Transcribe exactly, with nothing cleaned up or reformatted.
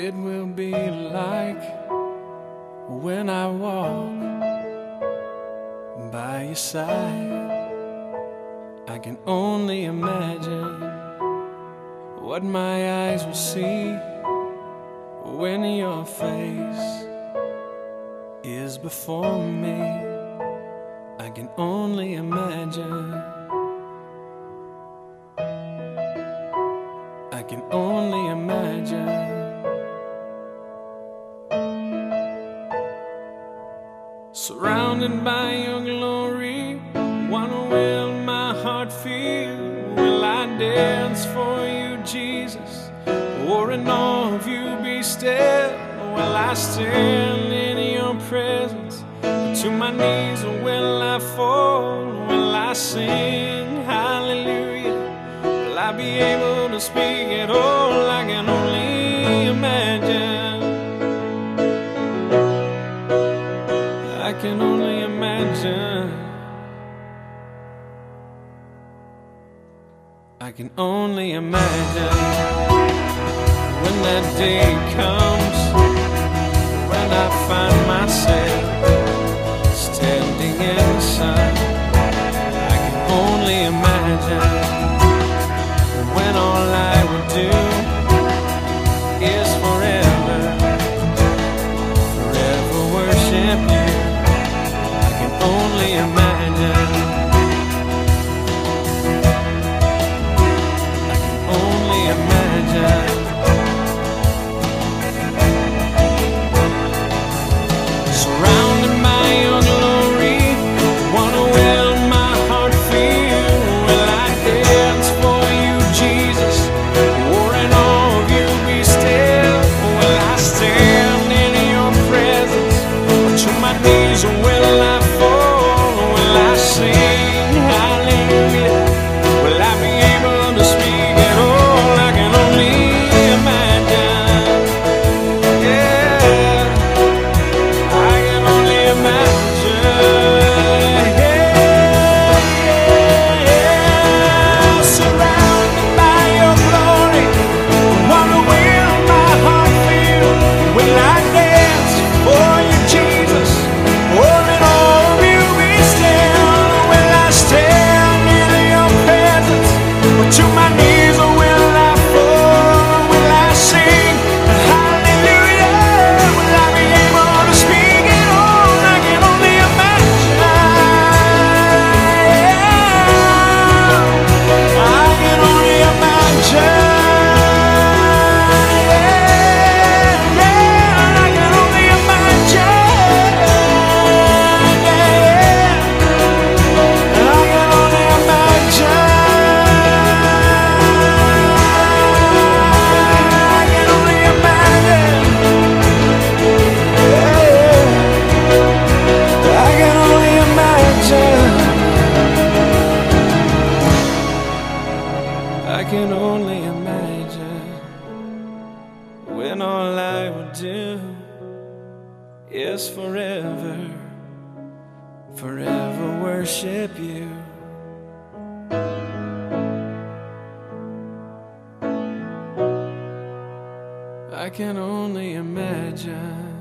it will be like when I walk by your side. I can only imagine what my eyes will see when your face is before me. I can only imagine. I can only imagine. Surrounded by your glory, what will my heart feel? Will I dance for you, Jesus? Or in awe of you be still? Will I stand in your presence? To my knees or will I fall? Will I sing hallelujah? Will I be able to speak at all? I can only imagine. I can only imagine. I can only imagine when that day comes, when I find myself standing in the sun. I can only imagine when all I would do is forever, forever worship you. I can only imagine. I can only imagine. Surrounded by your glory, what will my heart feel? Will I dance for you, Jesus? Or in awe of you be still? Will I stand in your presence? Or to my knees will I fall? Will I sing hallelujah? Will I be able to speak at all? I can only imagine. Yeah, I can only imagine. Yeah, yeah. Surrounded by your glory, what will my heart feel? Will I dance for you, Jesus? Or in all of you be still? Will I stand in your presence? Or to my knees or will I fall? Will I sing hallelujah? Will I be able to speak at all? I can only imagine. I can only imagine. Yeah, yeah, I can only imagine. Yeah, I can only imagine. I can only imagine. Yeah, I can only imagine. I can only imagine when all I would do is forever, forever worship you. I can only imagine.